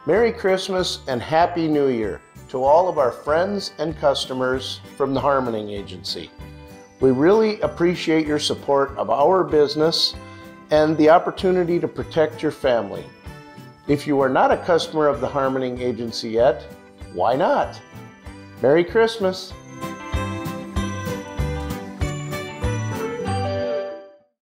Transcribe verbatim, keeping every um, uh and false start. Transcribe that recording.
Merry Christmas and Happy New Year to all of our friends and customers from the Harmoning Agency. We really appreciate your support of our business and the opportunity to protect your family. If you are not a customer of the Harmoning Agency yet, why not? Merry Christmas!